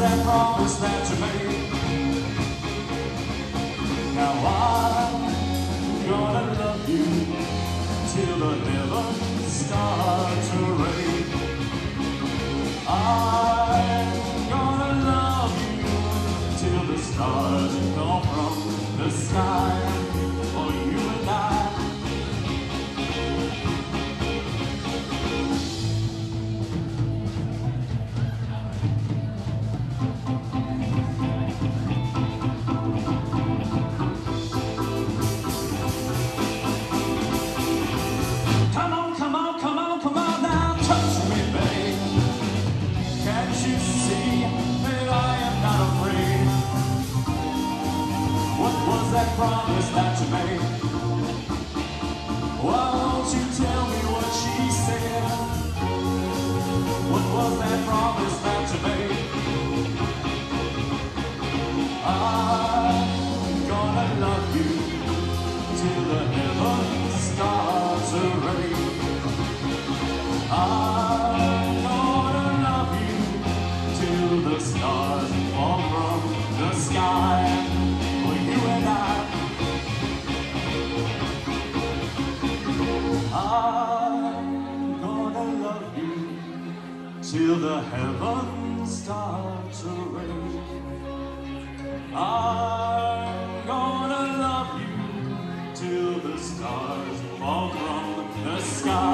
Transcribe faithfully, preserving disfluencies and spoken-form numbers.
that promise that you made? Now I'm gonna love you till the heavens start to rain. I'm gonna love you till the stars come from the sky for you and I. Come on, come on, come on, come on now, touch me, babe. Can't you see that I am not afraid? What was that promise that you made? Why won't you tell me what she said? What was that promise that you made? I'm gonna love you till the heavens start to rain. I'm gonna love you till the stars fall from the sky for you and I. I'm gonna love you till the heavens start to rain. I'm gonna love you till the stars fall from the sky.